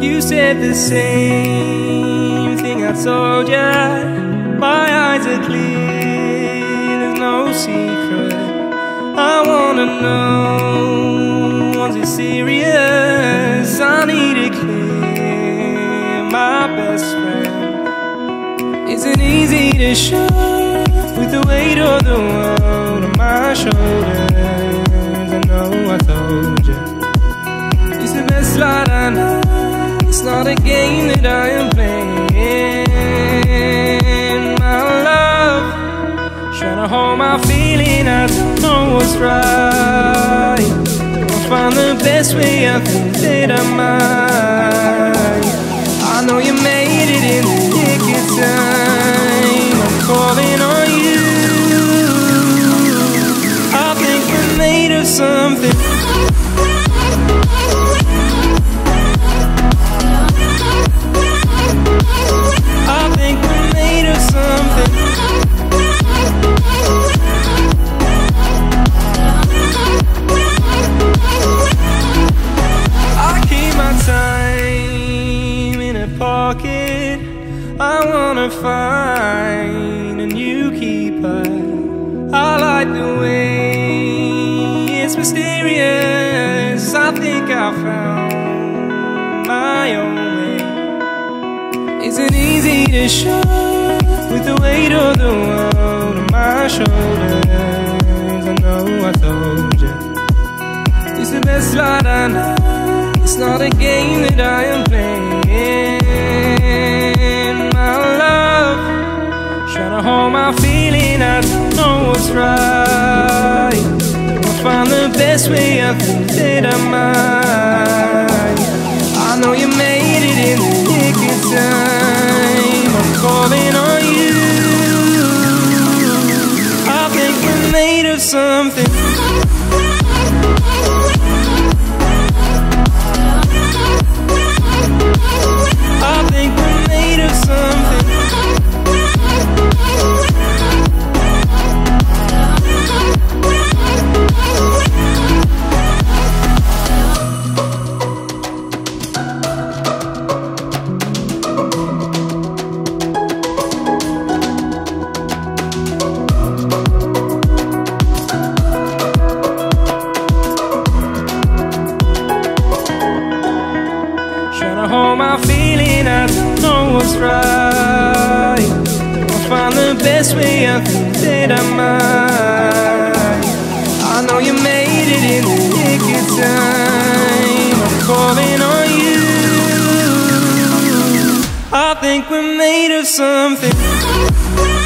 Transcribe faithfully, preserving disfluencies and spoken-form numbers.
You said the same thing I told ya. My eyes are clear, there's no secret. I wanna know, was it serious? I need it clear, my best friend. Isn't easy to show with the weight of the world on my shoulders. I know I told you, it's the best light I know. It's not a game that I am playing. My love, trying to hold my feeling, I don't know what's right. I'll find the best way, I think that I might. I know you made it in the nick of time. I'm calling on you. I think we're made of something. I wanna find a new keeper. I like the way it's mysterious. I think I found my own way. Isn't easy to show with the weight of the world on my shoulders. I know I told you, it's the best light I know. It's not a game that I am playing. Trying to hold my feeling, I don't know what's right. I'll find the best way, I think that I might. I know you made it in the nick of time. I'm calling on you. I think we're made of something. I think we're made of something. Hold my feeling, I don't know what's right. I'll find the best way, I think that I might. I know you made it in the nick of time. I'm calling on you. I think we're made of something.